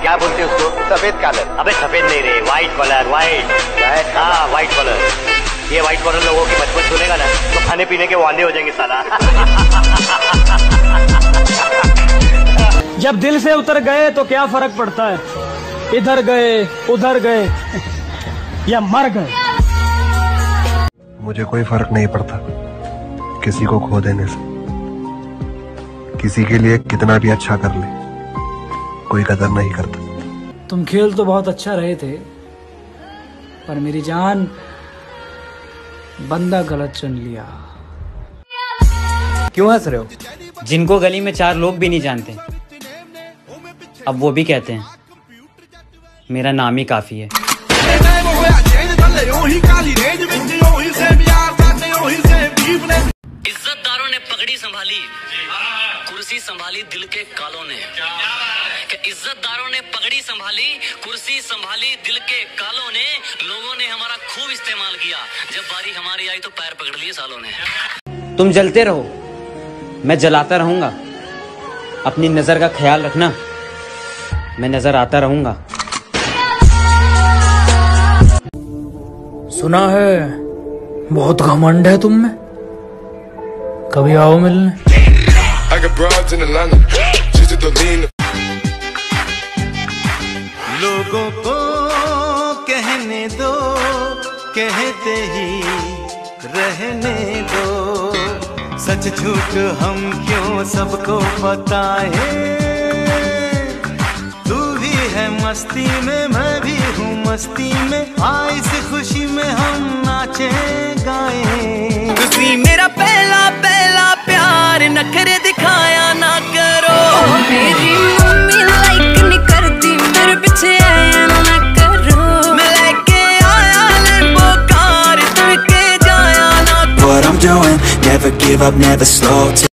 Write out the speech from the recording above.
क्या बोलते हैं उसको? सफेद कलर। अबे सफेद नहीं रे, व्हाइट कलर, व्हाइट। हाँ व्हाइट कलर। ये व्हाइट कलर लोगों की बचपन सुनेगा ना तो खाने पीने के वांदे हो जाएंगे साला। जब दिल से उतर गए तो क्या फर्क पड़ता है, इधर गए उधर गए या मर गए। मुझे कोई फर्क नहीं पड़ता किसी को खो देने से। किसी के लिए कितना भी अच्छा कर ले कोई कदर नहीं करता। तुम खेल तो बहुत अच्छा रहे थे, पर मेरी जान बंदा गलत चुन लिया। क्यों हंस रहे हो? जिनको गली में 4 लोग भी नहीं जानते, अब वो भी कहते हैं मेरा नाम ही काफी है। इज्जतदारों ने पगड़ी संभाली, कुर्सी संभाली दिल के कालों ने। इज्जतदारों ने पगड़ी संभाली, कुर्सी संभाली दिल के कालों ने। लोगों ने हमारा खूब इस्तेमाल किया, जब बारी हमारी आई तो पैर पकड़ लिए सालों ने। तुम जलते रहो, मैं जलाता रहूंगा। अपनी नजर का ख्याल रखना, मैं नजर आता रहूंगा। सुना है बहुत घमंड है तुम में, कभी आओ मिलने। लोगों को कहने दो, कहते ही रहने दो। सच झूठ हम क्यों सबको बताए। तू भी है मस्ती में, मैं भी हूँ मस्ती में। आ इस खुशी में हम नाचे गाए। तुसी मेरा पहला पहला प्यार, नखरे दिखाया ना करो। मेरी मम्मी लाइक नहीं करती, मेरे पीछे आया ना करो। मैं लेके आया लेम्बो कार, तड़के जाया ना। What I'm doing, never give up, never slow.